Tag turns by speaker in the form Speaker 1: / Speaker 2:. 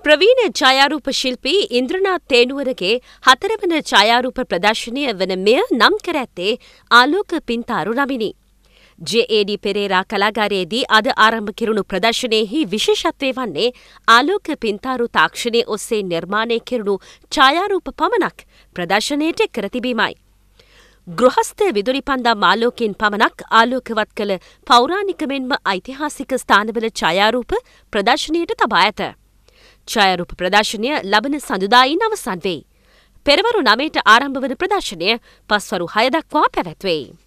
Speaker 1: ප්‍රවීණ ඡායාරූප ශිල්පී ඉන්ද්‍රනාත් තේනුවරගේ 4 වන ඡායාරූප ප්‍රදර්ශනය වන මෙය නම් කර ඇත්තේ ආලෝක පින්තාරු නමිනි. ජේ.ඒ.ඩී. පෙරේරා කලාගාරයේදී අද ආරම්භ කෙරුණු ප්‍රදර්ශනයෙහි විශේෂත්වය වන්නේ ආලෝක පින්තාරු තාක්ෂණය ඔස්සේ නිර්මාණය කෙරුණු ඡායාරූප පමණක් ප්‍රදර්ශනයට එක් කර තිබීමයි. ගෘහස්ත විදුලි පන්දම් ආලෝකයෙන් පමණක් ආලෝකවත් කළ පෞරාණික මෙන්ම ඓතිහාසික ස්ථානවල ඡායාරූප ප්‍රදර්ශනයට තබා ඇත. ඡායාරූප ප්‍රදර්ශනය ලබන සඳුදායින් අවසන් වෙයි. පෙරවරු 9ට ආරම්භ වන ප්‍රදර්ශනය පස්වරු 6 දක්වා පැවැත්වෙයි.